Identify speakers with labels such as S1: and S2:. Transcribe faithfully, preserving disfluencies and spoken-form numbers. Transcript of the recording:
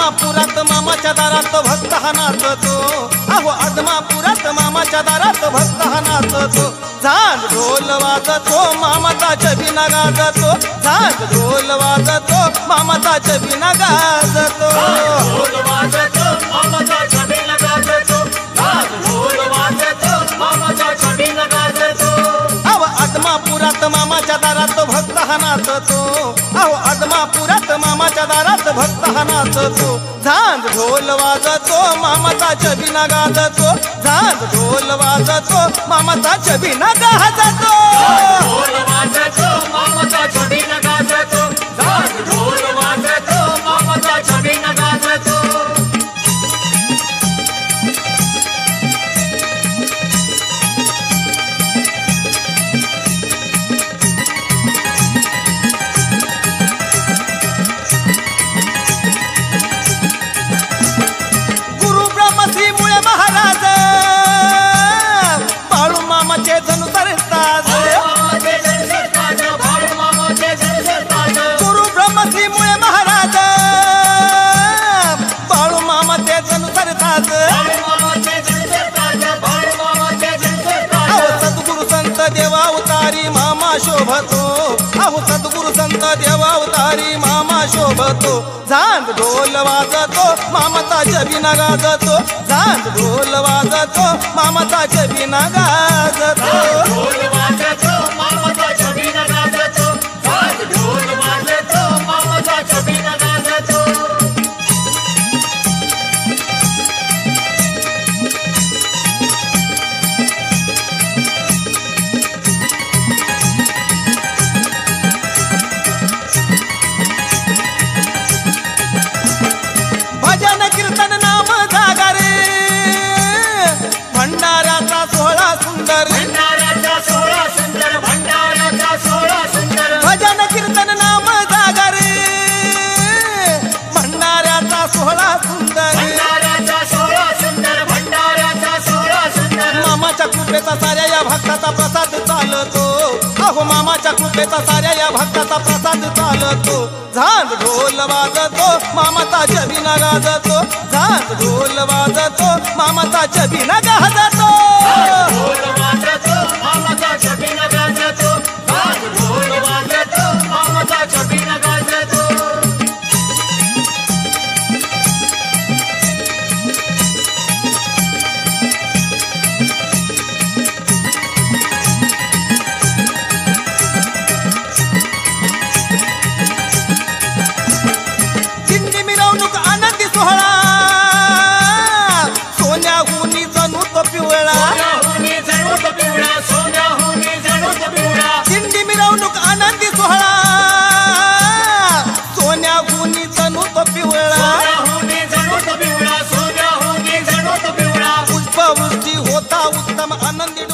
S1: आदमापुरात मामाच्या दारात भक्त हा नाचतो, अहो आदमापुरात मामाच्या दारात भक्त हा नाचतो। झांज ढोल वाजतो मामाचा छबिना गाजतो, झांज ढोल वाजतो मामाचा छबिना गाजतो।
S2: ढोल वाजतो मामाचा छबिना गाजतो, झांज ढोल वाजतो मामाचा छबिना गाजतो।
S1: अहो आदमापुरात मामाच्या दारात भक्त हा नाचतो, अहो आदमापुरात मामाच्या दारात भक्त हा नाचतो। झांज ढोल वाजतो मामाचा छबिना गाजतो, झांज ढोल वाजतो मामाचा छबिना गाजतो।
S2: ढोल वाजतो मामाचा छबिना गाजतो, झांज ढोल वाजतो मामाचा छबिना गाजतो।
S1: देवावतारी मामा शोभतो, अहो सद्गुरु संत देवावतारी मामा शोभतो। झांज ढोल वाजतो मामाचा छबिना गाजतो, झांज ढोल वाजतो मामाचा छबिना गाजतो।
S2: ढोल वाजतो मामाचा छबिना गाजतो, झांज ढोल वाजतो मामाचा छबिना गाजतो।
S1: भजन कीर्तन नाम जागारे भंडाऱ्याचा सोहळा सुंदर,
S2: भंडाऱ्याचा सोहळा सुंदर, भंडाऱ्याचा सोहळा सुंदर।
S1: भजन कीर्तन नाम जागारे भंडाऱ्याचा सोहळा सुंदर,
S2: भंडाऱ्याचा सोहळा सुंदर, भंडाऱ्याचा सोहळा सुंदर।
S1: मामाच्या कृपेचा साऱ्या या भक्ताचा प्रसाद चालतो, अहो मामाच्या कृपेचा साऱ्या या भक्ताचा प्रसाद चालतो। झांज ढोल वाजतो मामाचा छबिना गाजतो, झांज ढोल वाजतो मामाचा छबिना गाजतो।
S2: ढोल वाजतो मामाचा छबिना गाजतो, झांज ढोल वाजतो मामाचा छबिना गाजतो।
S1: दिंडी मिरवणूक आनंदी सोहळा, सोन्याहुनी जणू तो पिवळा,
S2: सोन्याहुनी जणू तो पिवळा, सोन्याहुनी जणू तो पिवळा।
S1: दिंडी मिरवणूक आनंदी सोहळा, सोन्याहुनी जणू तो पिवळा,
S2: सोन्याहुनी जणू तो पिवळा, सोन्याहुनी जणू तो पिवळा।
S1: पुष्पवृष्टी होता उत्तम आनंदी